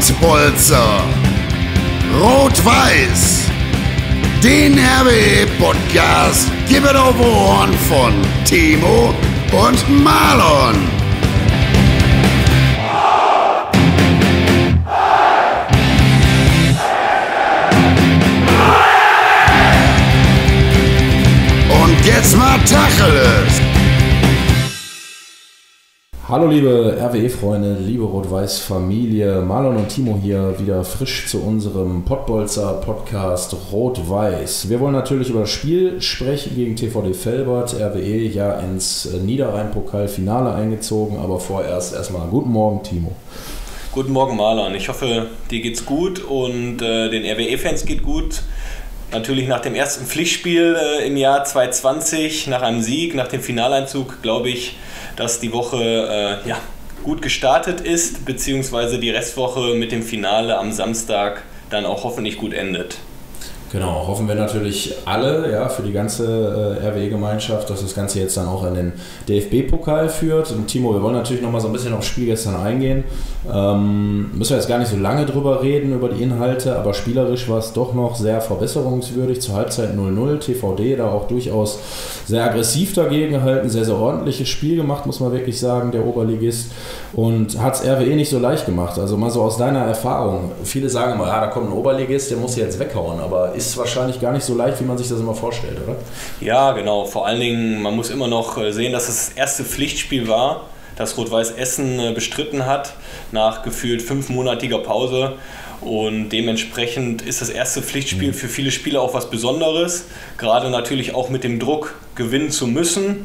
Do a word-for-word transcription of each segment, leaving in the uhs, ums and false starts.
Pottbolzer. Rot-Weiß. Den R W E-Podcast gibt auf Ohren von Timo und Marlon. Und jetzt mal Tacheles. Hallo liebe R W E-Freunde, liebe Rot-Weiß-Familie, Marlon und Timo hier wieder frisch zu unserem Pottbolzer-Podcast Rot-Weiß. Wir wollen natürlich über das Spiel sprechen gegen T V D Velbert, R W E ja ins Niederrhein-Pokal-Finale eingezogen, aber vorerst erstmal guten Morgen Timo. Guten Morgen Marlon, ich hoffe dir geht's gut und äh, den R W E-Fans geht gut. Natürlich nach dem ersten Pflichtspiel äh, im Jahr zwanzig zwanzig, nach einem Sieg, nach dem Finaleinzug, glaube ich, dass die Woche äh, ja, gut gestartet ist, beziehungsweise die Restwoche mit dem Finale am Samstag dann auch hoffentlich gut endet. Genau, hoffen wir natürlich alle, ja, für die ganze äh, R W E-Gemeinschaft, dass das Ganze jetzt dann auch in den D F B-Pokal führt. Und Timo, wir wollen natürlich noch mal so ein bisschen aufs Spiel gestern eingehen. Ähm, müssen wir jetzt gar nicht so lange drüber reden, über die Inhalte, aber spielerisch war es doch noch sehr verbesserungswürdig. Zur Halbzeit null null, T V D da auch durchaus sehr aggressiv dagegen gehalten, sehr, sehr ordentliches Spiel gemacht, muss man wirklich sagen, der Oberligist. Und hat es R W E nicht so leicht gemacht. Also mal so aus deiner Erfahrung. Viele sagen immer, ja, da kommt ein Oberligist, der muss jetzt weghauen, aber ist wahrscheinlich gar nicht so leicht, wie man sich das immer vorstellt, oder? Ja, genau. Vor allen Dingen, man muss immer noch sehen, dass es das erste Pflichtspiel war, das Rot-Weiß Essen bestritten hat, nach gefühlt fünfmonatiger Pause. Und dementsprechend ist das erste Pflichtspiel für viele Spieler auch was Besonderes. Gerade natürlich auch mit dem Druck, gewinnen zu müssen.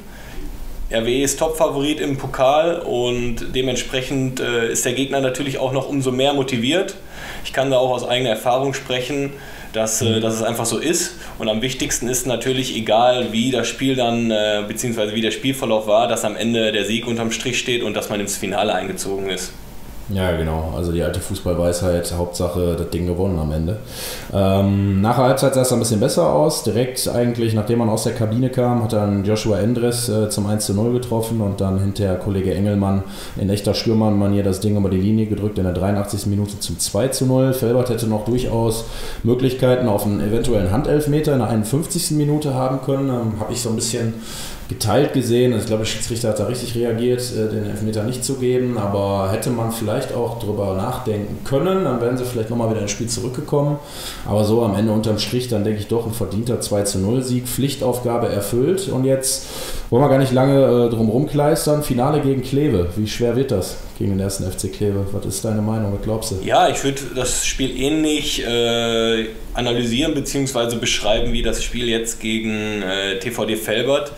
R W E ist Topfavorit im Pokal und dementsprechend äh, ist der Gegner natürlich auch noch umso mehr motiviert. Ich kann da auch aus eigener Erfahrung sprechen, dass, äh, dass es einfach so ist. Und am wichtigsten ist natürlich, egal wie das Spiel dann, äh, beziehungsweise wie der Spielverlauf war, dass am Ende der Sieg unterm Strich steht und dass man ins Finale eingezogen ist. Ja, genau. Also die alte Fußballweisheit, Hauptsache das Ding gewonnen am Ende. Ähm, nach der Halbzeit sah es ein bisschen besser aus. Direkt eigentlich, nachdem man aus der Kabine kam, hat dann Joshua Endres äh, zum eins zu null getroffen und dann hinterher Kollege Engelmann in echter Stürmermanier das Ding über die Linie gedrückt in der dreiundachtzigsten Minute zum zwei zu null. Velbert hätte noch durchaus Möglichkeiten auf einen eventuellen Handelfmeter in der einundfünfzigsten Minute haben können. Ähm, Habe ich so ein bisschen geteilt gesehen. Ich glaube, der Schiedsrichter hat da richtig reagiert, den Elfmeter nicht zu geben, aber hätte man vielleicht auch drüber nachdenken können, dann wären sie vielleicht nochmal wieder ins Spiel zurückgekommen. Aber so am Ende unterm Strich, dann denke ich doch ein verdienter zwei zu null Sieg, Pflichtaufgabe erfüllt. Und jetzt wollen wir gar nicht lange äh, drum rumkleistern. Finale gegen Kleve. Wie schwer wird das gegen den ersten F C Kleve? Was ist deine Meinung? Was glaubst du? Ja, ich würde das Spiel ähnlich äh, analysieren bzw. beschreiben wie das Spiel jetzt gegen äh, T V D Velbert.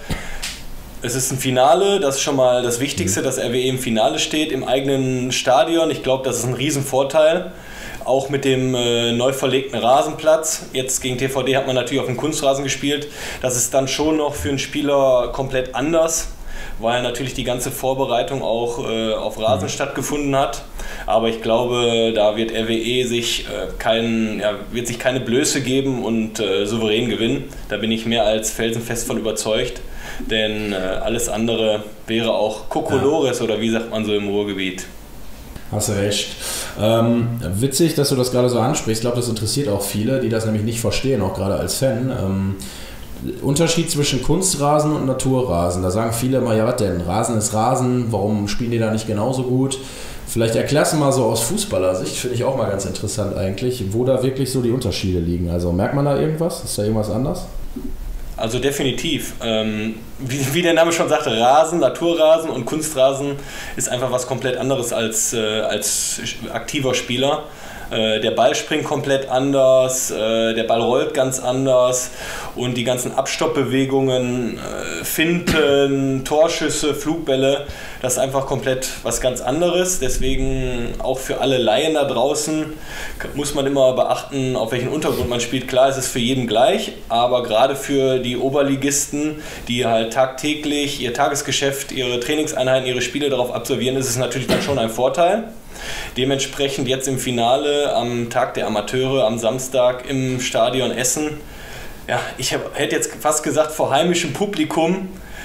Es ist ein Finale, das ist schon mal das Wichtigste, dass R W E im Finale steht, im eigenen Stadion. Ich glaube, das ist ein Riesenvorteil, auch mit dem äh, neu verlegten Rasenplatz. Jetzt gegen T V D hat man natürlich auf dem Kunstrasen gespielt. Das ist dann schon noch für einen Spieler komplett anders, weil natürlich die ganze Vorbereitung auch äh, auf Rasen mhm. stattgefunden hat. Aber ich glaube, da wird R W E sich, äh, kein, ja, wird sich keine Blöße geben und äh, souverän gewinnen. Da bin ich mehr als felsenfest von überzeugt. Denn äh, alles andere wäre auch Kokolores ja. oder wie sagt man so im Ruhrgebiet. Hast du recht. Ähm, witzig, dass du das gerade so ansprichst. Ich glaube, das interessiert auch viele, die das nämlich nicht verstehen, auch gerade als Fan. Ähm, Unterschied zwischen Kunstrasen und Naturrasen. Da sagen viele immer, ja was denn, Rasen ist Rasen, warum spielen die da nicht genauso gut? Vielleicht erklärst du mal so aus Fußballersicht, finde ich auch mal ganz interessant eigentlich, wo da wirklich so die Unterschiede liegen. Also merkt man da irgendwas? Ist da irgendwas anders? Also definitiv. Ähm, wie, wie der Name schon sagte, Rasen, Naturrasen und Kunstrasen ist einfach was komplett anderes als, äh, als aktiver Spieler. Äh, der Ball springt komplett anders, äh, der Ball rollt ganz anders und die ganzen Abstoppbewegungen, äh, Finten, Torschüsse, Flugbälle, das ist einfach komplett was ganz anderes. Deswegen auch für alle Laien da draußen muss man immer beachten, auf welchen Untergrund man spielt. Klar, es ist für jeden gleich, aber gerade für die Oberligisten, die halt tagtäglich ihr Tagesgeschäft, ihre Trainingseinheiten, ihre Spiele darauf absolvieren, ist es natürlich dann schon ein Vorteil. Dementsprechend jetzt im Finale am Tag der Amateure am Samstag im Stadion Essen, ja, ich hab, hätte jetzt fast gesagt vor heimischem Publikum,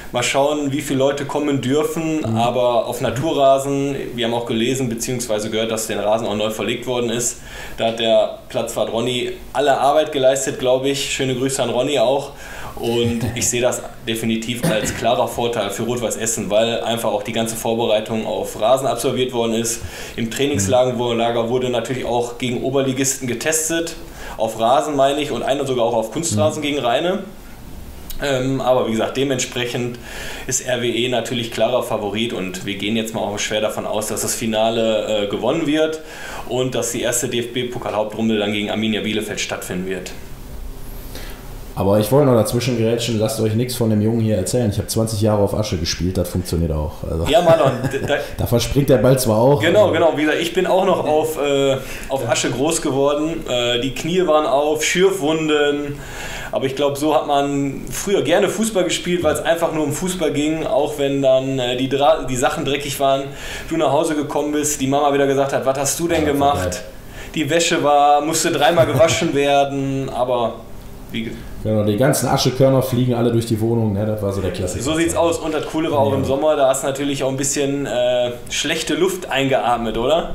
Mal schauen, wie viele Leute kommen dürfen, mhm. aber auf Naturrasen, wir haben auch gelesen bzw. gehört, dass der Rasen auch neu verlegt worden ist. Da hat der Platzwart Ronny alle Arbeit geleistet, glaube ich. Schöne Grüße an Ronny auch. Und ich sehe das definitiv als klarer Vorteil für Rot-Weiß Essen, weil einfach auch die ganze Vorbereitung auf Rasen absolviert worden ist. Im Trainingslager wurde natürlich auch gegen Oberligisten getestet, auf Rasen meine ich, und einer sogar auch auf Kunstrasen mhm. gegen Rheine. Ähm, aber wie gesagt, dementsprechend ist R W E natürlich klarer Favorit und wir gehen jetzt mal auch schwer davon aus, dass das Finale äh, gewonnen wird und dass die erste D F B-Pokal-Hauptrunde dann gegen Arminia Bielefeld stattfinden wird. Aber ich wollte noch dazwischen gerätschen, lasst euch nichts von dem Jungen hier erzählen. Ich habe zwanzig Jahre auf Asche gespielt, das funktioniert auch. Also, ja, Marlon. Da, da verspringt der Ball zwar auch. Genau, genau. Wie gesagt, ich bin auch noch auf, äh, auf Asche groß geworden. Äh, die Knie waren auf, Schürfwunden. Aber ich glaube, so hat man früher gerne Fußball gespielt, weil es einfach nur um Fußball ging. Auch wenn dann äh, die, Dra- die Sachen dreckig waren, du nach Hause gekommen bist, die Mama wieder gesagt hat, was hast du denn ja, gemacht? Die Wäsche war, musste dreimal gewaschen werden, aber wie Genau, die ganzen Aschekörner fliegen alle durch die Wohnung, ne? Das war so der Klassiker. So sieht's aus. Und das Coole war auch im Sommer, da hast du natürlich auch ein bisschen äh, schlechte Luft eingeatmet, oder?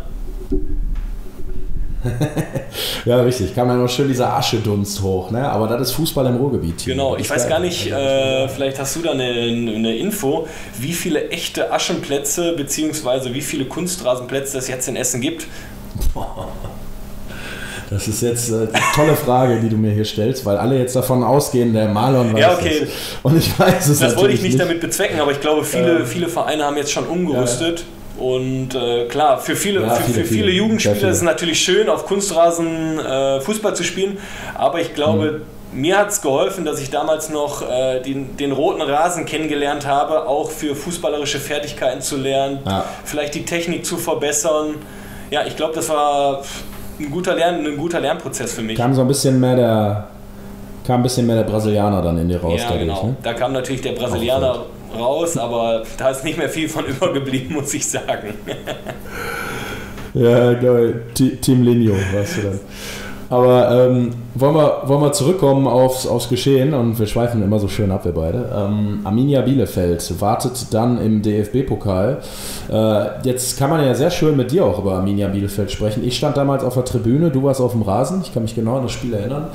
Ja, richtig. Kam dann noch schön dieser Aschedunst hoch, ne? Aber das ist Fußball im Ruhrgebiet. Hier. Genau, ich weiß geil. gar nicht, äh, vielleicht hast du da eine, eine Info, wie viele echte Aschenplätze bzw. wie viele Kunstrasenplätze es jetzt in Essen gibt. Das ist jetzt äh, eine tolle Frage, die du mir hier stellst, weil alle jetzt davon ausgehen, der Marlon weiß ja, okay. das. Und ich weiß es Das wollte ich nicht, nicht damit bezwecken, aber ich glaube, viele, ähm, viele Vereine haben jetzt schon umgerüstet. Ja. Und äh, klar, für viele, ja, für, viele, für viele, viele Jugendspieler viele. ist es natürlich schön, auf Kunstrasen äh, Fußball zu spielen. Aber ich glaube, mhm. mir hat es geholfen, dass ich damals noch äh, den, den roten Rasen kennengelernt habe, auch für fußballerische Fertigkeiten zu lernen, ja. vielleicht die Technik zu verbessern. Ja, ich glaube, das war ein guter, Lern, ein guter Lernprozess für mich. Kam so ein bisschen mehr der, kam ein bisschen mehr der Brasilianer dann in dir raus. Ja, dadurch, genau. Ne? Da kam natürlich der Brasilianer raus, aber da ist nicht mehr viel von übergeblieben, muss ich sagen. Ja, geil. Team Linio, weißt du dann. Aber ähm, wollen, wir, wollen wir zurückkommen aufs, aufs Geschehen und wir schweifen immer so schön ab, wir beide. Ähm, Arminia Bielefeld wartet dann im D F B-Pokal. Äh, jetzt kann man ja sehr schön mit dir auch über Arminia Bielefeld sprechen. Ich stand damals auf der Tribüne, du warst auf dem Rasen, ich kann mich genau an das Spiel erinnern.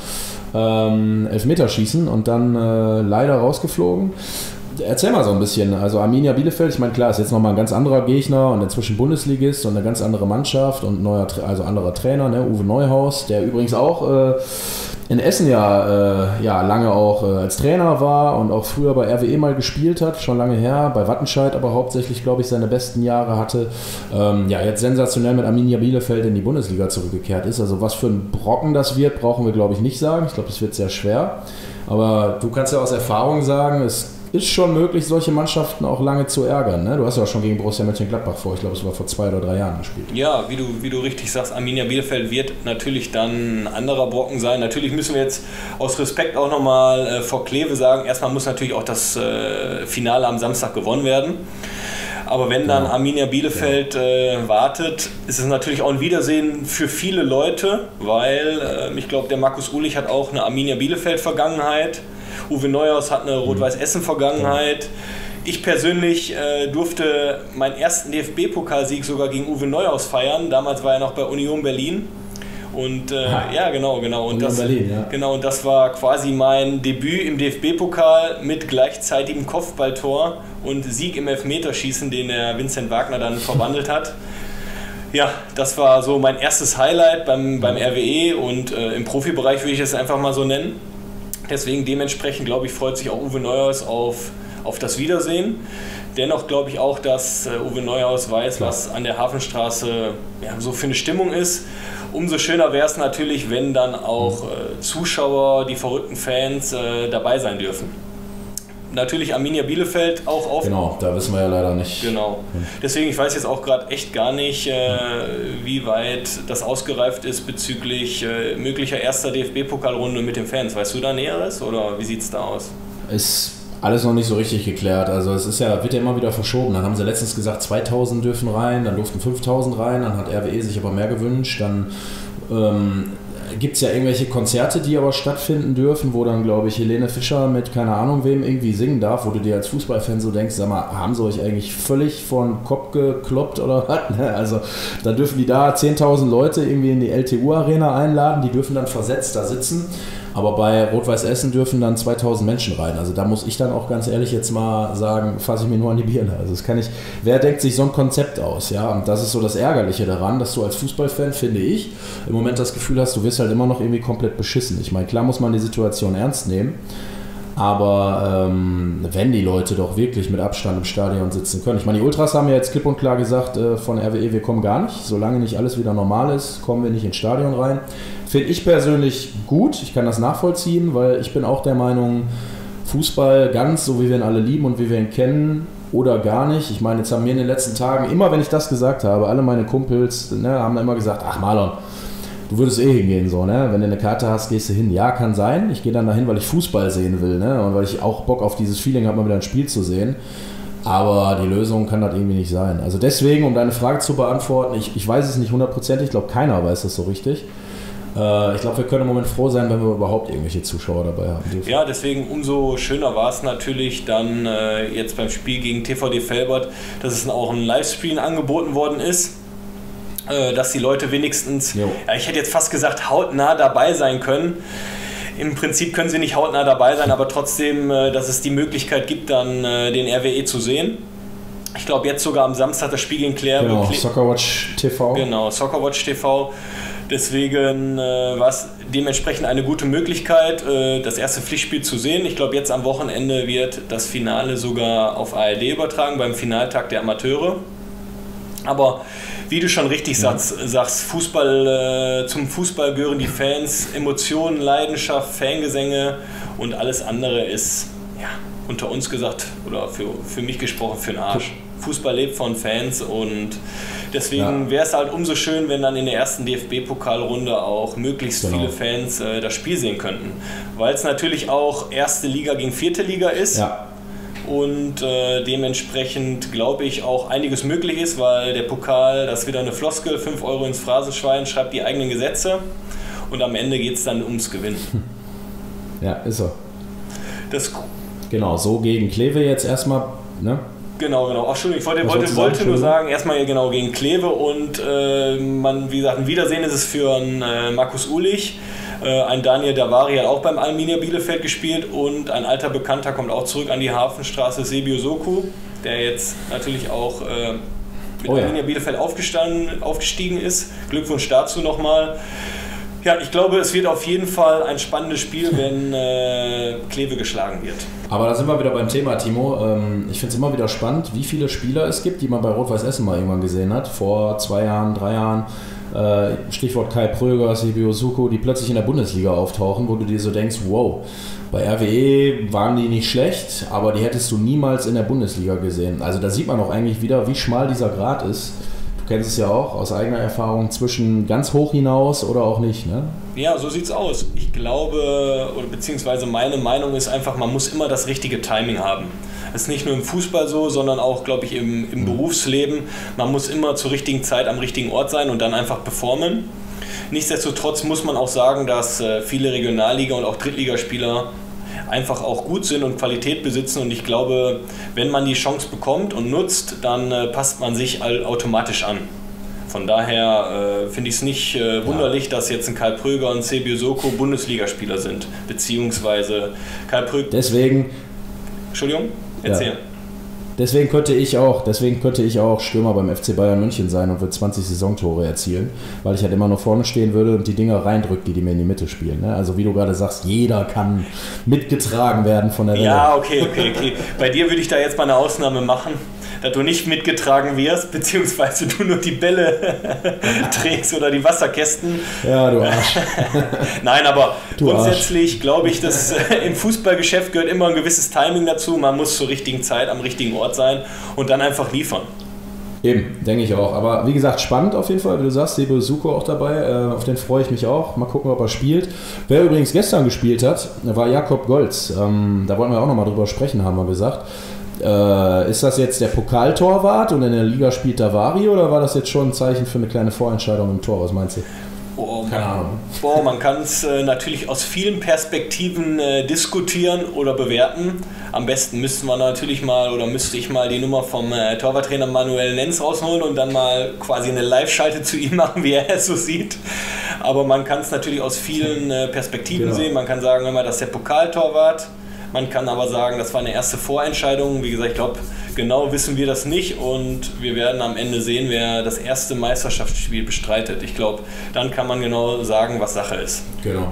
Ähm, Elfmeterschießen und dann äh, leider rausgeflogen. Erzähl mal so ein bisschen, also Arminia Bielefeld, ich meine klar, ist jetzt nochmal ein ganz anderer Gegner und inzwischen Bundesligist und eine ganz andere Mannschaft und neuer, also anderer Trainer, ne? Uwe Neuhaus, der übrigens auch äh, in Essen ja, äh, ja lange auch äh, als Trainer war und auch früher bei R W E mal gespielt hat, schon lange her, bei Wattenscheid aber hauptsächlich, glaube ich, seine besten Jahre hatte, ähm, ja jetzt sensationell mit Arminia Bielefeld in die Bundesliga zurückgekehrt ist, also was für ein Brocken das wird, brauchen wir glaube ich nicht sagen, ich glaube, das wird sehr schwer, aber du kannst ja aus Erfahrung sagen, es ist schon möglich, solche Mannschaften auch lange zu ärgern. Ne? Du hast ja auch schon gegen Borussia Mönchengladbach vor, ich glaube, es war vor zwei oder drei Jahren gespielt. Ja, wie du, wie du richtig sagst, Arminia Bielefeld wird natürlich dann ein anderer Brocken sein. Natürlich müssen wir jetzt aus Respekt auch nochmal äh, vor Kleve sagen, erstmal muss natürlich auch das äh, Finale am Samstag gewonnen werden. Aber wenn dann ja. Arminia Bielefeld ja. äh, wartet, ist es natürlich auch ein Wiedersehen für viele Leute, weil äh, ich glaube, der Markus Uhlich hat auch eine Arminia Bielefeld-Vergangenheit. Uwe Neuhaus hat eine Rot-Weiß Essen-Vergangenheit. Ich persönlich äh, durfte meinen ersten D F B-Pokalsieg sogar gegen Uwe Neuhaus feiern. Damals war er noch bei Union Berlin. Und äh, ah, ja, genau, genau. Und das, Berlin, ja. genau. Und das war quasi mein Debüt im D F B-Pokal mit gleichzeitigem Kopfballtor und Sieg im Elfmeterschießen, den der Vincent Wagner dann verwandelt hat. Ja, das war so mein erstes Highlight beim, beim R W E und äh, im Profibereich würde ich es einfach mal so nennen. Deswegen dementsprechend, glaube ich, freut sich auch Uwe Neuhaus auf, auf das Wiedersehen. Dennoch glaube ich auch, dass äh, Uwe Neuhaus weiß, Klar. was an der Hafenstraße ja, so für eine Stimmung ist. Umso schöner wäre es natürlich, wenn dann auch äh, Zuschauer, die verrückten Fans äh, dabei sein dürfen. Natürlich Arminia Bielefeld auch auf. Genau, da wissen wir ja leider nicht. Genau. Deswegen, ich weiß jetzt auch gerade echt gar nicht, äh, wie weit das ausgereift ist bezüglich äh, möglicher erster D F B-Pokalrunde mit den Fans. Weißt du da Näheres oder wie sieht es da aus? Ist alles noch nicht so richtig geklärt. Also es ist ja, wird ja immer wieder verschoben. Dann haben sie letztens gesagt, zweitausend dürfen rein, dann durften fünftausend rein, dann hat R W E sich aber mehr gewünscht. Dann ähm, gibt es ja irgendwelche Konzerte, die aber stattfinden dürfen, wo dann, glaube ich, Helene Fischer mit keine Ahnung wem irgendwie singen darf, wo du dir als Fußballfan so denkst, sag mal, haben sie euch eigentlich völlig von Kopf gekloppt oder was? Also da dürfen die da zehntausend Leute irgendwie in die L T U-Arena einladen, die dürfen dann versetzt da sitzen. Aber bei Rot-Weiß Essen dürfen dann zweitausend Menschen rein. Also da muss ich dann auch ganz ehrlich jetzt mal sagen, fasse ich mir nur an die Birne. Also das kann ich, wer denkt sich so ein Konzept aus? Ja, und das ist so das Ärgerliche daran, dass du als Fußballfan, finde ich, im Moment das Gefühl hast, du wirst halt immer noch irgendwie komplett beschissen. Ich meine, klar muss man die Situation ernst nehmen, aber ähm, wenn die Leute doch wirklich mit Abstand im Stadion sitzen können. Ich meine, die Ultras haben ja jetzt klipp und klar gesagt äh, von R W E, wir kommen gar nicht. Solange nicht alles wieder normal ist, kommen wir nicht ins Stadion rein. Finde ich persönlich gut, ich kann das nachvollziehen, weil ich bin auch der Meinung, Fußball ganz so, wie wir ihn alle lieben und wie wir ihn kennen oder gar nicht. Ich meine, jetzt haben mir in den letzten Tagen, immer wenn ich das gesagt habe, alle meine Kumpels ne, haben immer gesagt, ach Marlon, du würdest eh hingehen, so, ne? Wenn du eine Karte hast, gehst du hin. Ja, kann sein. Ich gehe dann dahin, weil ich Fußball sehen will, ne? Und weil ich auch Bock auf dieses Feeling habe, mal wieder ein Spiel zu sehen. Aber die Lösung kann das irgendwie nicht sein. Also deswegen, um deine Frage zu beantworten, ich, ich weiß es nicht hundertprozentig, ich glaube, keiner weiß das so richtig. Äh, ich glaube, wir können im Moment froh sein, wenn wir überhaupt irgendwelche Zuschauer dabei haben dürfen. Ja, deswegen umso schöner war es natürlich dann äh, jetzt beim Spiel gegen T V D Velbert, dass es auch ein Livestream angeboten worden ist. Dass die Leute wenigstens, ja, ich hätte jetzt fast gesagt, hautnah dabei sein können. Im Prinzip können sie nicht hautnah dabei sein, aber trotzdem, dass es die Möglichkeit gibt, dann den R W E zu sehen. Ich glaube jetzt sogar am Samstag das Spiel gegen Claire. Genau, Cle- Soccerwatch T V. Genau, Soccerwatch T V. Deswegen äh, war es dementsprechend eine gute Möglichkeit, äh, das erste Pflichtspiel zu sehen. Ich glaube, jetzt am Wochenende wird das Finale sogar auf A R D übertragen, beim Finaltag der Amateure. Aber wie du schon richtig ja. sagst, sagst Fußball, äh, zum Fußball gehören die Fans, Emotionen, Leidenschaft, Fangesänge und alles andere ist, ja, unter uns gesagt oder für, für mich gesprochen, für den Arsch. Fußball lebt von Fans und deswegen ja. wäre es halt umso schön, wenn dann in der ersten D F B-Pokalrunde auch möglichst genau. viele Fans äh, das Spiel sehen könnten. Weil es natürlich auch erste Liga gegen vierte Liga ist. Ja. Und äh, dementsprechend glaube ich auch einiges möglich ist, weil der Pokal, das ist wieder eine Floskel, fünf Euro ins Phrasenschwein, schreibt die eigenen Gesetze und am Ende geht es dann ums Gewinnen. Ja, ist so. Das genau, so gegen Kleve jetzt erstmal, ne? Genau, genau. Ach, Entschuldigung, ich wollte, wollte, wollte nur sagen, erstmal genau gegen Kleve und äh, man, wie gesagt, ein Wiedersehen ist es für einen äh, Markus Uhlich. Ein Daniel Davari hat auch beim Arminia Bielefeld gespielt und ein alter Bekannter kommt auch zurück an die Hafenstraße, Sebio Soku, der jetzt natürlich auch äh, mit oh ja. Arminia Bielefeld aufgestanden, aufgestiegen ist. Glückwunsch dazu nochmal. Ja, ich glaube, es wird auf jeden Fall ein spannendes Spiel, wenn äh, Kleve geschlagen wird. Aber da sind wir wieder beim Thema, Timo. Ähm, ich finde es immer wieder spannend, wie viele Spieler es gibt, die man bei Rot-Weiß Essen mal irgendwann gesehen hat, vor zwei Jahren, drei Jahren. Stichwort Kai Pröger, Sebio Soku, die plötzlich in der Bundesliga auftauchen, wo du dir so denkst, wow, bei R W E waren die nicht schlecht, aber die hättest du niemals in der Bundesliga gesehen. Also da sieht man auch eigentlich wieder, wie schmal dieser Grat ist. Du kennst es ja auch aus eigener Erfahrung, zwischen ganz hoch hinaus oder auch nicht, ne? Ja, so sieht's aus. Ich glaube, oder beziehungsweise meine Meinung ist einfach, man muss immer das richtige Timing haben. Das ist nicht nur im Fußball so, sondern auch, glaube ich, im, im Berufsleben. Man muss immer zur richtigen Zeit am richtigen Ort sein und dann einfach performen. Nichtsdestotrotz muss man auch sagen, dass äh, viele Regionalliga- und auch Drittligaspieler einfach auch gut sind und Qualität besitzen. Und ich glaube, wenn man die Chance bekommt und nutzt, dann äh, passt man sich all, automatisch an. Von daher äh, finde ich es nicht äh, wunderlich, ja. dass jetzt ein Kai Pröger und Sebio Soku Bundesligaspieler sind. Beziehungsweise Kai Pröger... Deswegen... Entschuldigung? Erzähl. Ja. Deswegen könnte ich auch, deswegen könnte ich auch Stürmer beim F C Bayern München sein und würde zwanzig Saisontore erzielen, weil ich halt immer nur vorne stehen würde und die Dinger reindrückt, die die mir in die Mitte spielen. Ne? Also wie du gerade sagst, jeder kann mitgetragen werden von der Welle. Ja, okay, okay, okay. Bei dir würde ich da jetzt mal eine Ausnahme machen, dass du nicht mitgetragen wirst, beziehungsweise du nur die Bälle trägst oder die Wasserkästen. Ja, du Arsch. Nein, aber du grundsätzlich glaube ich, dass äh, im Fußballgeschäft gehört immer ein gewisses Timing dazu. Man muss zur richtigen Zeit am richtigen Ort sein und dann einfach liefern. Eben, denke ich auch. Aber wie gesagt, spannend auf jeden Fall, wie du sagst, Sebio Soku auch dabei, äh, auf den freue ich mich auch. Mal gucken, ob er spielt. Wer übrigens gestern gespielt hat, war Jakob Golz. Ähm, da wollten wir auch nochmal drüber sprechen, haben wir gesagt. Äh, ist das jetzt der Pokaltorwart und in der Liga spielt Davari oder war das jetzt schon ein Zeichen für eine kleine Vorentscheidung im Tor? Was meinst du? Oh, Boah, Keine Ahnung. Boah, man kann es äh, natürlich aus vielen Perspektiven äh, diskutieren oder bewerten. Am besten müssten wir natürlich mal oder müsste ich mal die Nummer vom äh, Torwarttrainer Manuel Nenz rausholen und dann mal quasi eine Live-Schalte zu ihm machen, wie er es so sieht. Aber man kann es natürlich aus vielen äh, Perspektiven genau. sehen. Man kann sagen, immer, das ist der Pokaltorwart. Man kann aber sagen, das war eine erste Vorentscheidung. Wie gesagt, ich glaube, genau wissen wir das nicht und wir werden am Ende sehen, wer das erste Meisterschaftsspiel bestreitet. Ich glaube, dann kann man genau sagen, was Sache ist. Genau.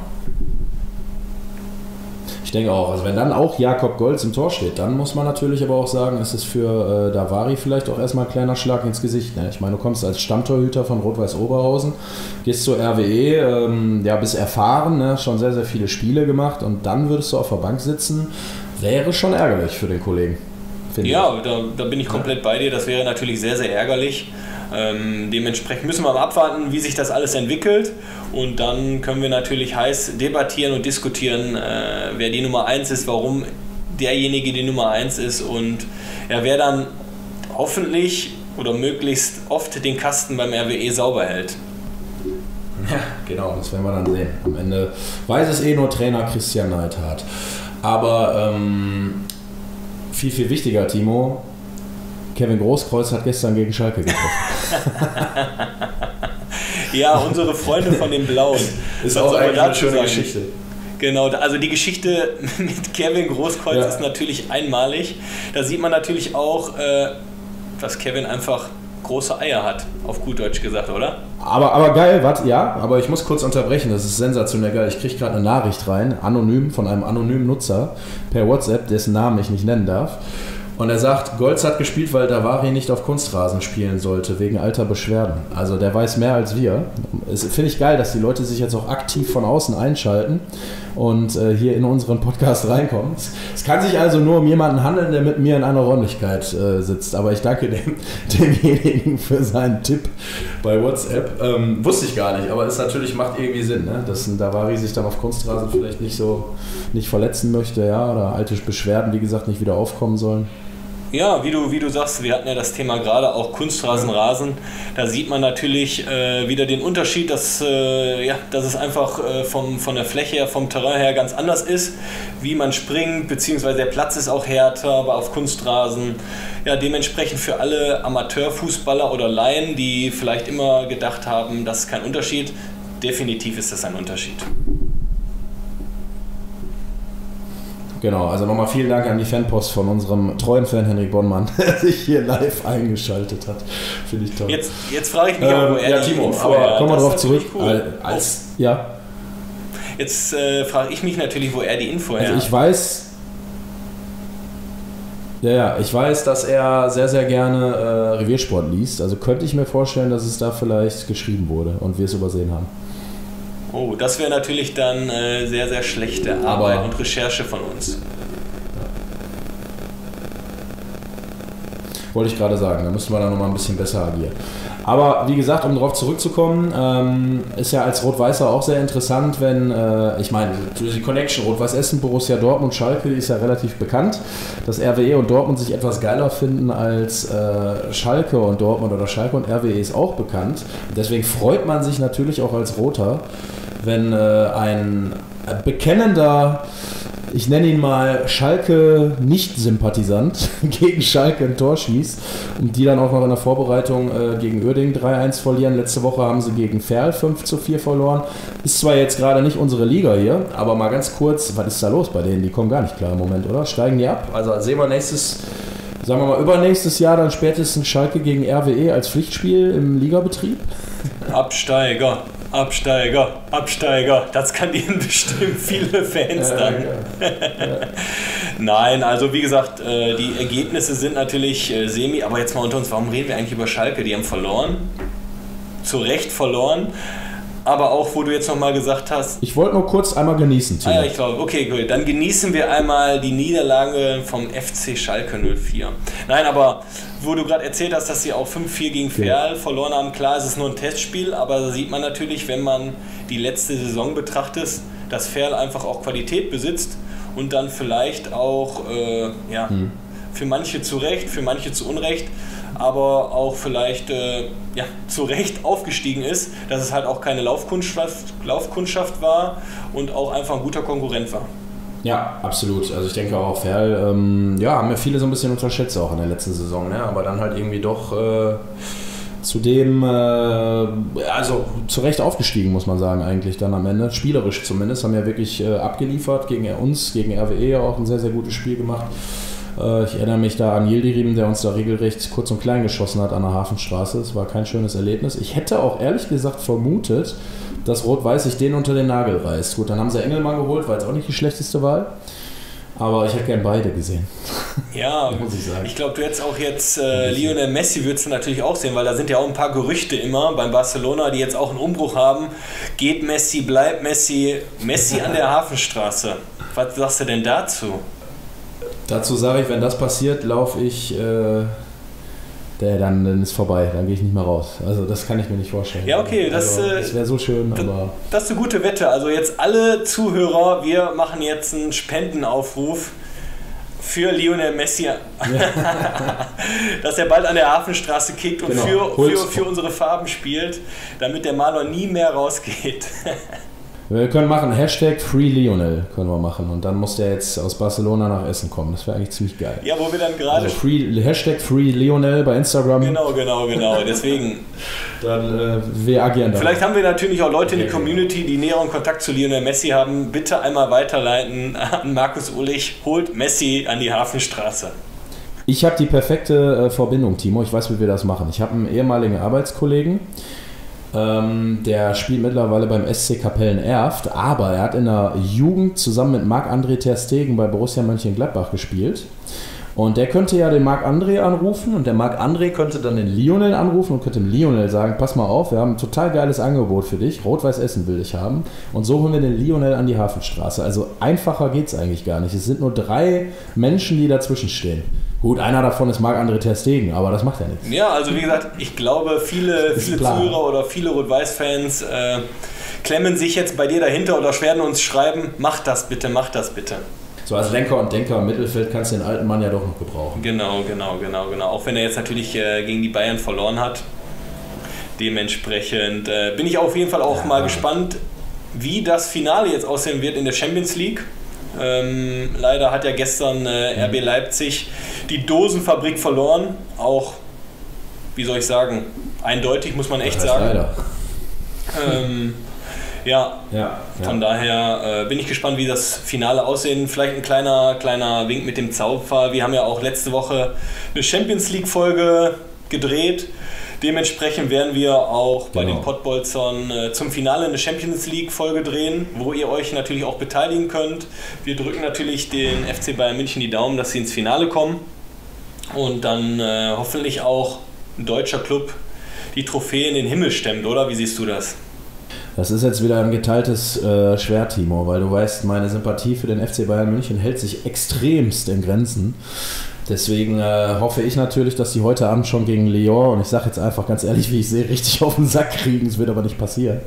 Ich denke auch, also wenn dann auch Jakob Golz im Tor steht, dann muss man natürlich aber auch sagen, es ist für äh, Davari vielleicht auch erstmal ein kleiner Schlag ins Gesicht. Ne? Ich meine, du kommst als Stammtorhüter von Rot-Weiß Oberhausen, gehst zur R W E, ähm, ja, bist erfahren, ne? Schon sehr, sehr viele Spiele gemacht und dann würdest du auf der Bank sitzen, wäre schon ärgerlich für den Kollegen. Ja, da, da bin ich komplett bei dir, das wäre natürlich sehr, sehr ärgerlich. Ähm, dementsprechend müssen wir mal abwarten, wie sich das alles entwickelt und dann können wir natürlich heiß debattieren und diskutieren, äh, wer die Nummer eins ist, warum derjenige die Nummer eins ist und ja, wer dann hoffentlich oder möglichst oft den Kasten beim R W E sauber hält. Ja, genau, das werden wir dann sehen. Am Ende weiß es eh nur Trainer Christian Neidhardt. Aber ähm, viel, viel wichtiger, Timo, Kevin Großkreuz hat gestern gegen Schalke getroffen. Ja, unsere Freunde von den Blauen. Ist auch eigentlich eine schöne Geschichte. Genau, also die Geschichte mit Kevin Großkreuz ja. ist natürlich einmalig. Da sieht man natürlich auch, äh, dass Kevin einfach große Eier hat, auf gut Deutsch gesagt, oder? Aber, aber geil, warte, ja, aber ich muss kurz unterbrechen, das ist sensationell geil. Ich kriege gerade eine Nachricht rein, anonym, von einem anonymen Nutzer per WhatsApp, dessen Namen ich nicht nennen darf. Und er sagt, Golz hat gespielt, weil Davari nicht auf Kunstrasen spielen sollte, wegen alter Beschwerden. Also der weiß mehr als wir. Finde ich geil, dass die Leute sich jetzt auch aktiv von außen einschalten und äh, hier in unseren Podcast reinkommen. Es kann sich also nur um jemanden handeln, der mit mir in einer Räumlichkeit äh, sitzt. Aber ich danke dem, demjenigen für seinen Tipp bei WhatsApp. Ähm, wusste ich gar nicht, aber es natürlich macht irgendwie Sinn, ne? Dass ein Davari sich dann auf Kunstrasen vielleicht nicht so nicht verletzen möchte, ja, oder alte Beschwerden, wie gesagt, nicht wieder aufkommen sollen. Ja, wie du, wie du sagst, wir hatten ja das Thema gerade auch Kunstrasen, Rasen. Da sieht man natürlich äh, wieder den Unterschied, dass, äh, ja, dass es einfach äh, vom, von der Fläche her, vom Terrain her ganz anders ist, wie man springt, beziehungsweise der Platz ist auch härter, aber auf Kunstrasen. Ja, dementsprechend für alle Amateurfußballer oder Laien, die vielleicht immer gedacht haben, das ist kein Unterschied, definitiv ist das ein Unterschied. Genau, also nochmal vielen Dank an die Fanpost von unserem treuen Fan Henrik Bonnmann, der sich hier live eingeschaltet hat. Finde ich toll. Jetzt, jetzt frage ich mich auch, wo ähm, er ja, die Timo, Info aber her. kommen wir drauf zurück. Cool. Als, ja. Jetzt äh, frage ich mich natürlich, wo er die Info her also hat. Ich weiß, ja, ja, ich weiß, dass er sehr, sehr gerne äh, Reviersport liest. Also könnte ich mir vorstellen, dass es da vielleicht geschrieben wurde und wir es übersehen haben. Oh, das wäre natürlich dann äh, sehr, sehr schlechte Arbeit Aber und Recherche von uns. Ja. Wollte ich gerade sagen, da müssten wir dann nochmal ein bisschen besser agieren. Aber wie gesagt, um darauf zurückzukommen, ähm, ist ja als Rot-Weißer auch sehr interessant, wenn, äh, ich meine, die Connection Rot-Weiß Essen, Borussia Dortmund, Schalke, die ist ja relativ bekannt, dass R W E und Dortmund sich etwas geiler finden als äh, Schalke und Dortmund oder Schalke und R W E ist auch bekannt. Deswegen freut man sich natürlich auch als Roter, wenn äh, ein bekennender, ich nenne ihn mal Schalke-Nicht-Sympathisant gegen Schalke ein Tor schießt und die dann auch noch in der Vorbereitung äh, gegen Uerdingen drei eins verlieren. Letzte Woche haben sie gegen Ferl fünf zu vier verloren. Ist zwar jetzt gerade nicht unsere Liga hier, aber mal ganz kurz, was ist da los bei denen? Die kommen gar nicht klar im Moment, oder? Steigen die ab? Also sehen wir nächstes, sagen wir mal übernächstes Jahr dann spätestens Schalke gegen R W E als Pflichtspiel im Ligabetrieb? Absteiger. Absteiger, Absteiger, das kann ihnen bestimmt viele Fans dann. Ja, ja. Nein, also wie gesagt, die Ergebnisse sind natürlich semi, aber jetzt mal unter uns, warum reden wir eigentlich über Schalke? Die haben verloren, zu Recht verloren, aber auch, wo du jetzt nochmal gesagt hast... Ich wollte nur kurz einmal genießen, Timo. Ah ja, ich glaube, okay, gut, dann genießen wir einmal die Niederlage vom F C Schalke null vier. Nein, aber... Wo du gerade erzählt hast, dass sie auch fünf vier gegen Ferl verloren haben. Klar, es ist nur ein Testspiel, aber da sieht man natürlich, wenn man die letzte Saison betrachtet, dass Ferl einfach auch Qualität besitzt und dann vielleicht auch äh, ja, hm. für manche zu Recht, für manche zu Unrecht, aber auch vielleicht äh, ja, zu Recht aufgestiegen ist, dass es halt auch keine Laufkundschaft, Laufkundschaft war und auch einfach ein guter Konkurrent war. Ja, absolut. Also ich denke auch, Ferl, ähm, ja, haben ja viele so ein bisschen unterschätzt auch in der letzten Saison, ne? Aber dann halt irgendwie doch äh, zudem, äh, also zu Recht aufgestiegen, muss man sagen eigentlich dann am Ende, spielerisch zumindest, haben ja wirklich äh, abgeliefert gegen uns, gegen R W E auch ein sehr, sehr gutes Spiel gemacht. Äh, ich erinnere mich da an Yildirim, der uns da regelrecht kurz und klein geschossen hat an der Hafenstraße. Es war kein schönes Erlebnis. Ich hätte auch ehrlich gesagt vermutet, dass Rot-Weiß sich den unter den Nagel reißt. Gut, dann haben sie Engelmann geholt, war jetzt auch nicht die schlechteste Wahl. Aber ich hätte gern beide gesehen. Ja, muss ich sagen. Ich glaube, du hättest auch jetzt äh, Lionel Messi würdest du natürlich auch sehen, weil da sind ja auch ein paar Gerüchte immer beim Barcelona, die jetzt auch einen Umbruch haben. Geht Messi, bleibt Messi, Messi an der Hafenstraße. Was sagst du denn dazu? Dazu sage ich, wenn das passiert, laufe ich... Äh Der, dann, dann ist vorbei, dann gehe ich nicht mehr raus. Also das kann ich mir nicht vorstellen. Ja, okay, das, also, das wäre so schön, das, aber... Das ist eine gute Wette. Also jetzt alle Zuhörer, wir machen jetzt einen Spendenaufruf für Lionel Messi, ja. dass er bald an der Hafenstraße kickt und genau. für, für, für unsere Farben spielt, damit der Maler nie mehr rausgeht. Wir können machen, Hashtag Free Lionel können wir machen und dann muss der jetzt aus Barcelona nach Essen kommen. Das wäre eigentlich ziemlich geil. Ja, wo wir dann gerade... Also free, Hashtag Free Lionel bei Instagram. Genau, genau, genau. Deswegen... dann äh, wir agieren da. Vielleicht haben wir natürlich auch Leute in der Community, die näheren Kontakt zu Lionel Messi haben. Bitte einmal weiterleiten an Markus Ulich. Holt Messi an die Hafenstraße. Ich habe die perfekte äh, Verbindung, Timo. Ich weiß, wie wir das machen. Ich habe einen ehemaligen Arbeitskollegen, Ähm, der spielt mittlerweile beim S C Kapellen-Erft, aber er hat in der Jugend zusammen mit Marc-André ter Stegen bei Borussia Mönchengladbach gespielt. Und der könnte ja den Marc-André anrufen und der Marc-André könnte dann den Lionel anrufen und könnte dem Lionel sagen, pass mal auf, wir haben ein total geiles Angebot für dich, Rot-Weiß Essen will ich haben. Und so holen wir den Lionel an die Hafenstraße. Also einfacher geht es eigentlich gar nicht. Es sind nur drei Menschen, die dazwischen stehen. Gut, einer davon ist Marc-André ter Stegen, aber das macht ja nichts. Ja, also wie gesagt, ich glaube, viele, viele Zuhörer oder viele Rot-Weiß-Fans äh, klemmen sich jetzt bei dir dahinter oder werden uns schreiben, mach das bitte, mach das bitte. So als Lenker und Denker im Mittelfeld kannst du den alten Mann ja doch noch gebrauchen. Genau, genau, genau, genau. Auch wenn er jetzt natürlich äh, gegen die Bayern verloren hat. Dementsprechend äh, bin ich auf jeden Fall auch ja. mal gespannt, wie das Finale jetzt aussehen wird in der Champions League. Ähm, leider hat ja gestern äh, R B Leipzig die Dosenfabrik verloren. Auch, wie soll ich sagen, eindeutig muss man echt sagen. Leider. Ähm, ja, ja, ja, von daher äh, bin ich gespannt, wie das Finale aussehen. Vielleicht ein kleiner, kleiner Wink mit dem Zauber. Wir haben ja auch letzte Woche eine Champions League Folge gedreht. Dementsprechend werden wir auch bei genau. den Pottbolzern äh, zum Finale eine Champions League Folge drehen, wo ihr euch natürlich auch beteiligen könnt. Wir drücken natürlich den F C Bayern München die Daumen, dass sie ins Finale kommen und dann äh, hoffentlich auch ein deutscher Club die Trophäe in den Himmel stemmt, oder? Wie siehst du das? Das ist jetzt wieder ein geteiltes äh, Schwert, Timo, weil du weißt, meine Sympathie für den F C Bayern München hält sich extremst in Grenzen. Deswegen äh, hoffe ich natürlich, dass die heute Abend schon gegen Lyon, und ich sage jetzt einfach ganz ehrlich, wie ich sehe, richtig auf den Sack kriegen. Es wird aber nicht passieren.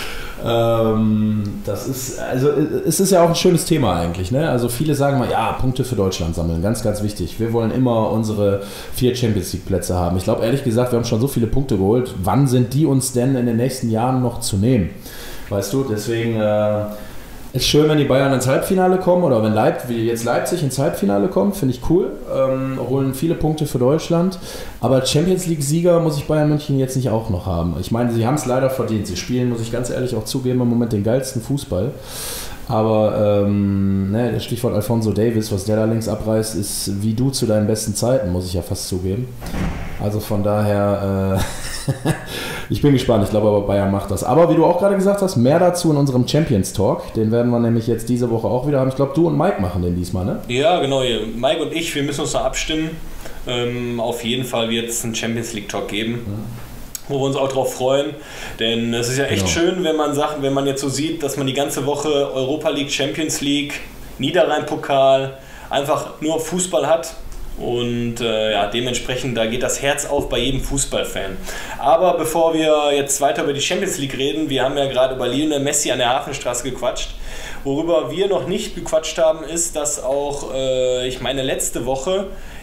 Ähm, das ist, also es ist ja auch ein schönes Thema eigentlich, ne? Also viele sagen mal, ja, Punkte für Deutschland sammeln, ganz, ganz wichtig. Wir wollen immer unsere vier Champions League Plätze haben. Ich glaube ehrlich gesagt, wir haben schon so viele Punkte geholt. Wann sind die uns denn in den nächsten Jahren noch zu nehmen? Weißt du, deswegen äh, ist schön, wenn die Bayern ins Halbfinale kommen oder wenn Leip, wie jetzt Leipzig ins Halbfinale kommt, finde ich cool. Ähm, holen viele Punkte für Deutschland. Aber Champions League-Sieger muss ich Bayern München jetzt nicht auch noch haben. Ich meine, sie haben es leider verdient. Sie spielen, muss ich ganz ehrlich auch zugeben, im Moment den geilsten Fußball. Aber ähm, ne, das Stichwort Alphonso Davies, was der da links abreißt, ist wie du zu deinen besten Zeiten, muss ich ja fast zugeben. Also von daher, äh, ich bin gespannt. Ich glaube aber, Bayern macht das. Aber wie du auch gerade gesagt hast, mehr dazu in unserem Champions Talk. Den werden wir nämlich jetzt diese Woche auch wieder haben. Ich glaube, du und Mike machen den diesmal, ne? Ja, genau. Mike und ich, wir müssen uns noch abstimmen. Ähm, auf jeden Fall wird es einen Champions League Talk geben. Mhm. Wo wir uns auch drauf freuen, denn es ist ja echt genau. schön, wenn man Sachen, wenn man jetzt so sieht, dass man die ganze Woche Europa League, Champions League, Niederrhein-Pokal, einfach nur Fußball hat und äh, ja, dementsprechend, da geht das Herz auf bei jedem Fußballfan. Aber bevor wir jetzt weiter über die Champions League reden, wir haben ja gerade über Lionel Messi an der Hafenstraße gequatscht. Worüber wir noch nicht gequatscht haben, ist, dass auch, äh, ich meine, letzte Woche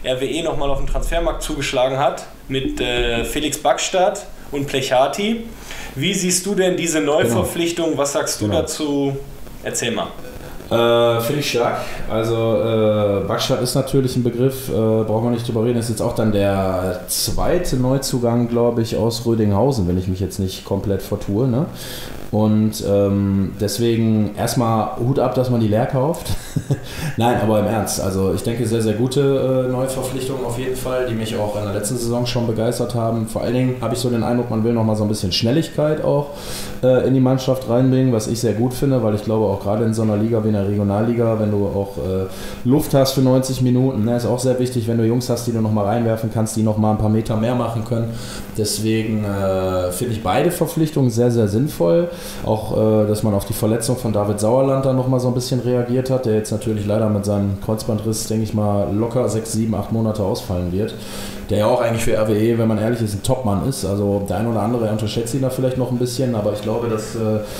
R W E nochmal auf den Transfermarkt zugeschlagen hat mit äh, Felix Backstadt und Plechati. Wie siehst du denn diese Neuverpflichtung? Genau. Was sagst du genau. dazu? Erzähl mal. Äh, Finde ich stark. Also äh, Backstadt ist natürlich ein Begriff, äh, brauchen wir nicht drüber reden. Ist jetzt auch dann der zweite Neuzugang, glaube ich, aus Rödinghausen, wenn ich mich jetzt nicht komplett vertue. Ne? Und ähm, deswegen erstmal Hut ab, dass man die leer kauft. Nein, aber im Ernst. Also ich denke, sehr, sehr gute äh, Neuverpflichtungen auf jeden Fall, die mich auch in der letzten Saison schon begeistert haben. Vor allen Dingen habe ich so den Eindruck, man will nochmal so ein bisschen Schnelligkeit auch äh, in die Mannschaft reinbringen, was ich sehr gut finde, weil ich glaube, auch gerade in so einer Liga wie in der Regionalliga, wenn du auch äh, Luft hast für neunzig Minuten, ne, ist auch sehr wichtig, wenn du Jungs hast, die du nochmal reinwerfen kannst, die nochmal ein paar Meter mehr machen können. Deswegen äh, finde ich beide Verpflichtungen sehr, sehr sinnvoll. Auch, äh, dass man auf die Verletzung von David Sauerland dann nochmal so ein bisschen reagiert hat, der jetzt natürlich leider mit seinem Kreuzbandriss, denke ich mal, locker sechs, sieben, acht Monate ausfallen wird. Der ja auch eigentlich für R W E, wenn man ehrlich ist, ein Topmann ist. Also der ein oder andere unterschätzt ihn da vielleicht noch ein bisschen, aber ich glaube, dass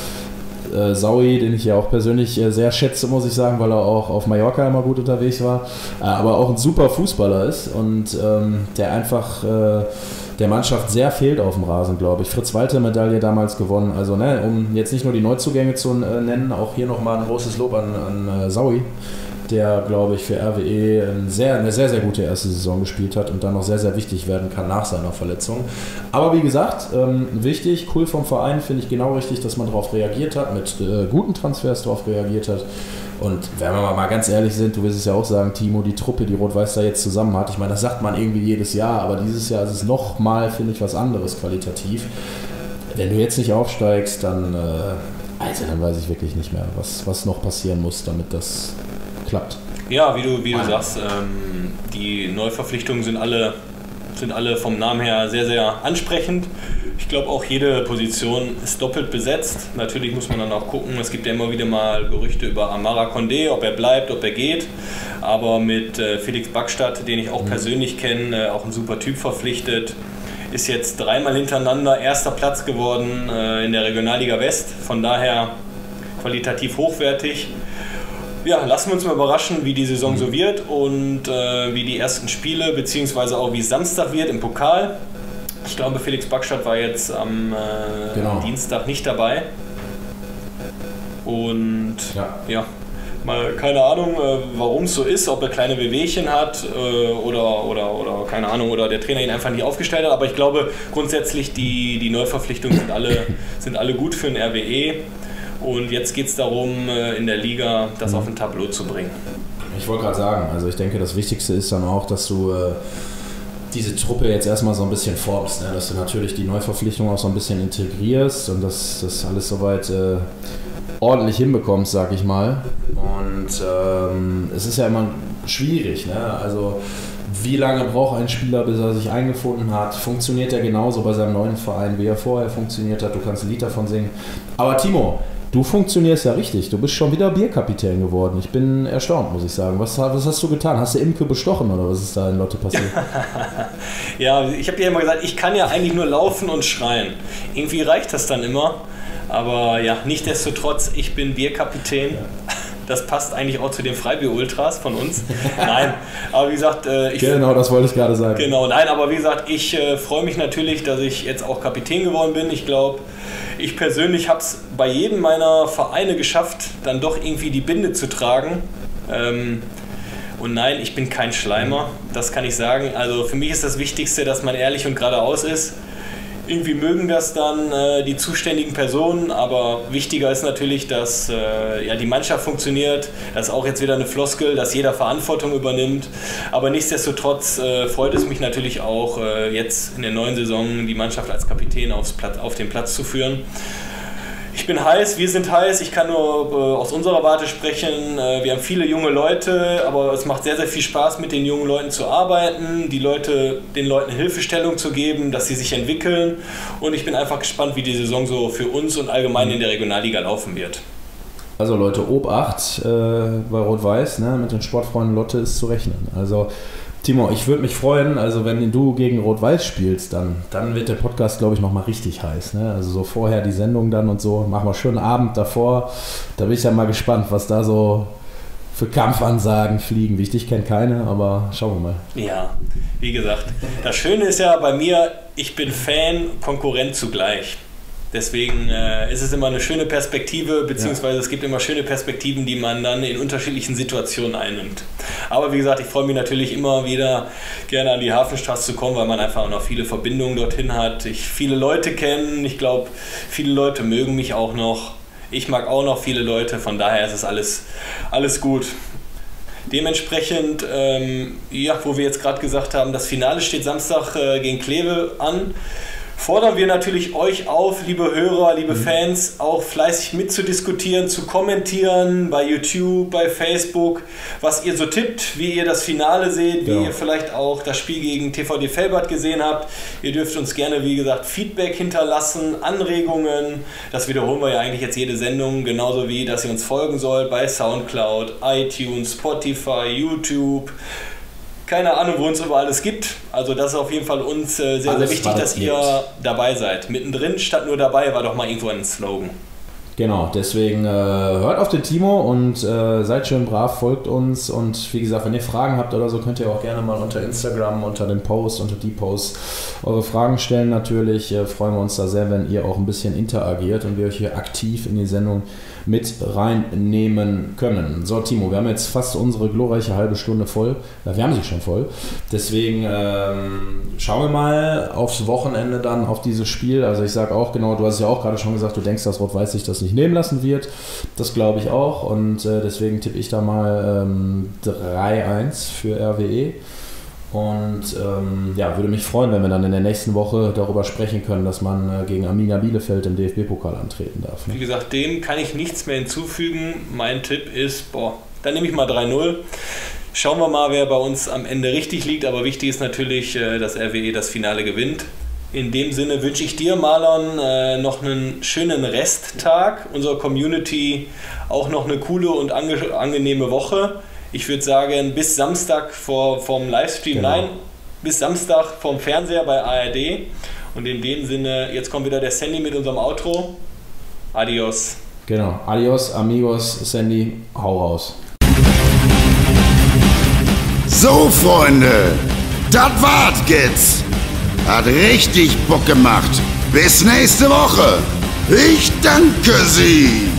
äh, äh, Saui, den ich ja auch persönlich äh, sehr schätze, muss ich sagen, weil er auch auf Mallorca immer gut unterwegs war, äh, aber auch ein super Fußballer ist und ähm, der einfach äh, der Mannschaft sehr fehlt auf dem Rasen, glaube ich. Fritz-Walter-Medaille damals gewonnen. Also, ne, um jetzt nicht nur die Neuzugänge zu äh, nennen, auch hier nochmal ein großes Lob an, an äh, Saui, der, glaube ich, für R W E ein sehr, eine sehr, sehr gute erste Saison gespielt hat und dann noch sehr, sehr wichtig werden kann nach seiner Verletzung. Aber wie gesagt, ähm, wichtig, cool vom Verein, finde ich genau richtig, dass man darauf reagiert hat, mit äh, guten Transfers darauf reagiert hat. Und wenn wir mal ganz ehrlich sind, du wirst es ja auch sagen, Timo, die Truppe, die Rot-Weiß da jetzt zusammen hat, ich meine, das sagt man irgendwie jedes Jahr, aber dieses Jahr ist es nochmal, finde ich, was anderes qualitativ. Wenn du jetzt nicht aufsteigst, dann, äh, also dann weiß ich wirklich nicht mehr, was, was noch passieren muss, damit das klappt. Ja, wie du, wie du sagst, ähm, die Neuverpflichtungen sind alle, sind alle vom Namen her sehr, sehr ansprechend. Ich glaube auch jede Position ist doppelt besetzt. Natürlich muss man dann auch gucken, es gibt ja immer wieder mal Gerüchte über Amara Condé, ob er bleibt, ob er geht. Aber mit äh, Felix Backstadt, den ich auch mhm. persönlich kenne, äh, auch ein super Typ verpflichtet, ist jetzt dreimal hintereinander erster Platz geworden äh, in der Regionalliga West. Von daher qualitativ hochwertig. Ja, lassen wir uns mal überraschen, wie die Saison mhm. so wird und äh, wie die ersten Spiele, beziehungsweise auch wie es Samstag wird im Pokal. Ich glaube, Felix Backstadt war jetzt am, äh, genau. am Dienstag nicht dabei. Und ja, ja mal keine Ahnung, äh, warum es so ist, ob er kleine Wehwehchen hat äh, oder, oder, oder keine Ahnung, oder der Trainer ihn einfach nicht aufgestellt hat. Aber ich glaube, grundsätzlich die, die Neuverpflichtungen sind alle, sind alle gut für den R W E. Und jetzt geht es darum, äh, in der Liga das mhm. auf ein Tableau zu bringen. Ich wollte gerade sagen, also ich denke, das Wichtigste ist dann auch, dass du äh, diese Truppe jetzt erstmal so ein bisschen formst, ne? Dass du natürlich die Neuverpflichtung auch so ein bisschen integrierst und dass das alles soweit äh, ordentlich hinbekommst, sag ich mal. Und ähm, es ist ja immer schwierig, ne? Also wie lange braucht ein Spieler, bis er sich eingefunden hat? Funktioniert er genauso bei seinem neuen Verein, wie er vorher funktioniert hat? Du kannst ein Lied davon singen. Aber Timo, du funktionierst ja richtig. Du bist schon wieder Bierkapitän geworden. Ich bin erstaunt, muss ich sagen. Was, was hast du getan? Hast du Imke bestochen oder was ist da in Lotte passiert? Ja, ich habe dir immer gesagt, ich kann ja eigentlich nur laufen und schreien. Irgendwie reicht das dann immer. Aber ja, nichtsdestotrotz, ich bin Bierkapitän. Das passt eigentlich auch zu den Freibier-Ultras von uns. Nein, aber wie gesagt... Äh, ich genau, das wollte ich gerade sagen. Genau, nein, aber wie gesagt, ich äh, freue mich natürlich, dass ich jetzt auch Kapitän geworden bin. Ich glaube, ich persönlich habe es bei jedem meiner Vereine geschafft, dann doch irgendwie die Binde zu tragen. Ähm, und nein, ich bin kein Schleimer, das kann ich sagen. Also für mich ist das Wichtigste, dass man ehrlich und geradeaus ist. Irgendwie mögen das dann äh, die zuständigen Personen, aber wichtiger ist natürlich, dass äh, ja, die Mannschaft funktioniert. Das ist auch jetzt wieder eine Floskel, dass jeder Verantwortung übernimmt. Aber nichtsdestotrotz äh, freut es mich natürlich auch, äh, jetzt in der neuen Saison die Mannschaft als Kapitän aufs Platz, auf den Platz zu führen. Ich bin heiß, wir sind heiß, ich kann nur äh, aus unserer Warte sprechen. Äh, wir haben viele junge Leute, aber es macht sehr, sehr viel Spaß, mit den jungen Leuten zu arbeiten, die Leute, den Leuten Hilfestellung zu geben, dass sie sich entwickeln. Und ich bin einfach gespannt, wie die Saison so für uns und allgemein in der Regionalliga laufen wird. Also Leute, Obacht äh, bei Rot-Weiß, ne, mit den Sportfreunden Lotte ist zu rechnen. Also Timo, ich würde mich freuen, also wenn du gegen Rot-Weiß spielst, dann, dann wird der Podcast, glaube ich, nochmal richtig heiß. Ne? Also so vorher die Sendung dann und so, machen wir schönen Abend davor. Da bin ich ja mal gespannt, was da so für Kampfansagen fliegen. Wichtig, kenne keine, aber schauen wir mal. Ja, wie gesagt, das Schöne ist ja bei mir, ich bin Fan, Konkurrent zugleich. Deswegen äh, ist es immer eine schöne Perspektive, beziehungsweise ja. es gibt immer schöne Perspektiven, die man dann in unterschiedlichen Situationen einnimmt. Aber wie gesagt, ich freue mich natürlich immer wieder gerne an die Hafenstraße zu kommen, weil man einfach auch noch viele Verbindungen dorthin hat. Ich viele Leute kenne, ich glaube, viele Leute mögen mich auch noch. Ich mag auch noch viele Leute, von daher ist es alles, alles gut. Dementsprechend, ähm, ja, wo wir jetzt gerade gesagt haben, das Finale steht Samstag äh, gegen Kleve an, fordern wir natürlich euch auf, liebe Hörer, liebe Fans, auch fleißig mitzudiskutieren, zu kommentieren bei YouTube, bei Facebook, was ihr so tippt, wie ihr das Finale seht, wie ja. ihr vielleicht auch das Spiel gegen T V D Velbert gesehen habt. Ihr dürft uns gerne, wie gesagt, Feedback hinterlassen, Anregungen. Das wiederholen wir ja eigentlich jetzt jede Sendung, genauso wie, dass ihr uns folgen sollt bei Soundcloud, iTunes, Spotify, YouTube. Keine Ahnung, wo es überall es gibt. Also das ist auf jeden Fall uns äh, sehr, Alles, sehr wichtig, dass ihr gibt. dabei seid. Mittendrin statt nur dabei war doch mal irgendwo ein Slogan. Genau, deswegen äh, hört auf den Timo und äh, seid schön brav, folgt uns. Und wie gesagt, wenn ihr Fragen habt oder so, könnt ihr auch gerne mal unter Instagram, unter dem Post, unter die Posts eure Fragen stellen. Natürlich äh, freuen wir uns da sehr, wenn ihr auch ein bisschen interagiert und wir euch hier aktiv in die Sendung mit reinnehmen können. So, Timo, wir haben jetzt fast unsere glorreiche halbe Stunde voll. Ja, wir haben sie schon voll. Deswegen ähm, schauen wir mal aufs Wochenende dann auf dieses Spiel. Also ich sage auch genau, du hast es ja auch gerade schon gesagt, du denkst, dass Rot-Weiß sich das nicht nehmen lassen wird. Das glaube ich auch und äh, deswegen tippe ich da mal ähm, drei eins für R W E. Und ähm, ja, würde mich freuen, wenn wir dann in der nächsten Woche darüber sprechen können, dass man äh, gegen Arminia Bielefeld im D F B-Pokal antreten darf. Ne? Wie gesagt, dem kann ich nichts mehr hinzufügen. Mein Tipp ist, boah, dann nehme ich mal drei null. Schauen wir mal, wer bei uns am Ende richtig liegt. Aber wichtig ist natürlich, äh, dass R W E das Finale gewinnt. In dem Sinne wünsche ich dir, Marlon, äh, noch einen schönen Resttag, unserer Community auch noch eine coole und ange- angenehme Woche. Ich würde sagen, bis Samstag vor, vom Livestream, genau. nein, bis Samstag vom Fernseher bei A R D. Und in dem Sinne, jetzt kommt wieder der Sandy mit unserem Outro. Adios. Genau, adios, amigos, Sandy, hau raus. So, Freunde, das war's jetzt. Hat richtig Bock gemacht. Bis nächste Woche. Ich danke Sie.